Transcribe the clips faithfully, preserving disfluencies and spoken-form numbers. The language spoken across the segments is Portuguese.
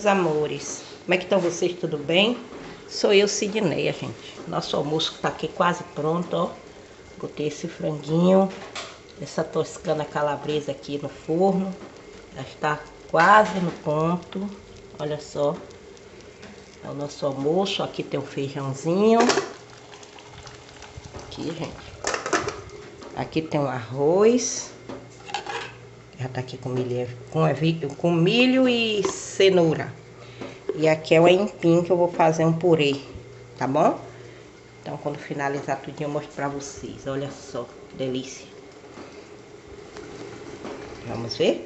amores, como é que estão vocês? Tudo bem? Sou eu, Sidneia, gente. Nosso almoço tá aqui quase pronto, ó. Botei esse franguinho, essa toscana calabresa aqui no forno. Já está quase no ponto. Olha só. É o nosso almoço. Aqui tem o feijãozinho. Aqui, gente. Aqui tem o arroz. Já tá aqui com milho, com, com milho e cenoura. E aqui é o aipim que eu vou fazer um purê, tá bom? Então, quando finalizar tudinho, eu mostro pra vocês. Olha só, que delícia. Vamos ver?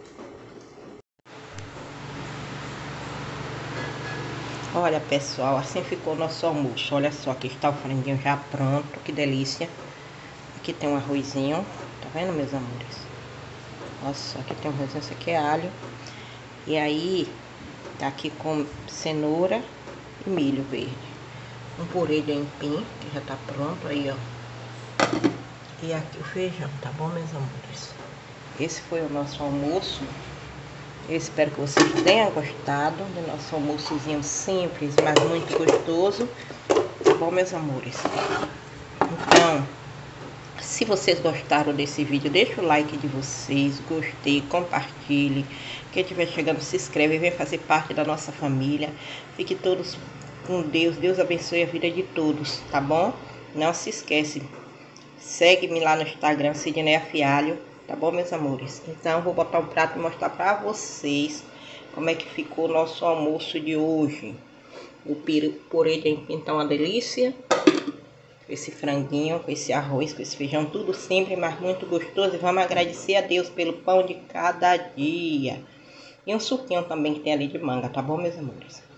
Olha, pessoal, assim ficou o nosso almoço. Olha só, aqui está o franguinho já pronto, que delícia. Aqui tem um arrozinho, tá vendo, meus amores? Nossa, aqui tem um arrozinho, isso aqui é alho. E aí, tá aqui com cenoura e milho verde. Um purê de aipim, que já tá pronto aí, ó. E aqui o feijão, tá bom, meus amores? Esse foi o nosso almoço. Eu espero que vocês tenham gostado do nosso almoçozinho simples, mas muito gostoso. Tá bom, meus amores? Então, se vocês gostaram desse vídeo, deixa o like de vocês, gostei, compartilhe. Quem estiver chegando, se inscreve e vem fazer parte da nossa família. Fique todos com Deus, Deus abençoe a vida de todos, tá bom? Não se esquece, segue-me lá no Instagram, Sidneia Fialho, tá bom, meus amores? Então, vou botar um prato e mostrar pra vocês como é que ficou o nosso almoço de hoje. O purê de aipim tá uma delícia. Esse franguinho, com esse arroz, com esse feijão, tudo sempre, mas muito gostoso. E vamos agradecer a Deus pelo pão de cada dia. E um suquinho também que tem ali de manga, tá bom, meus amores?